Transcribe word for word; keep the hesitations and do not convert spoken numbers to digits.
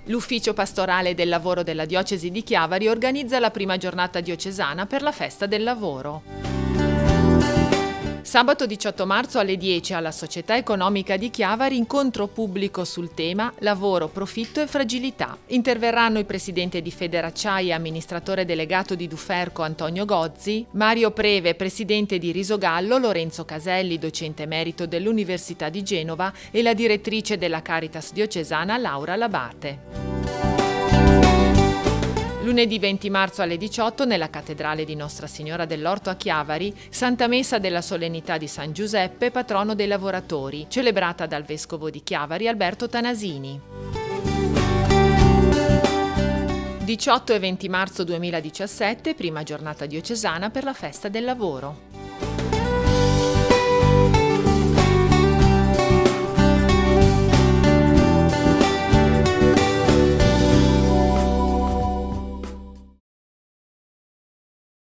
L'Ufficio Pastorale del Lavoro della Diocesi di Chiavari organizza la prima giornata diocesana per la Festa del Lavoro. Sabato diciotto marzo alle dieci alla Società Economica di Chiavari incontro pubblico sul tema Lavoro, profitto e fragilità. Interverranno il presidente di Federacciai e amministratore delegato di Duferco Antonio Gozzi, Mario Preve, presidente di Risogallo, Lorenzo Caselli, docente emerito dell'Università di Genova e la direttrice della Caritas diocesana Laura Labate. Lunedì venti marzo alle diciotto nella cattedrale di Nostra Signora dell'Orto a Chiavari, Santa Messa della Solennità di San Giuseppe, patrono dei lavoratori, celebrata dal Vescovo di Chiavari Alberto Tanasini. diciotto e venti marzo duemiladiciassette, prima giornata diocesana per la Festa del Lavoro.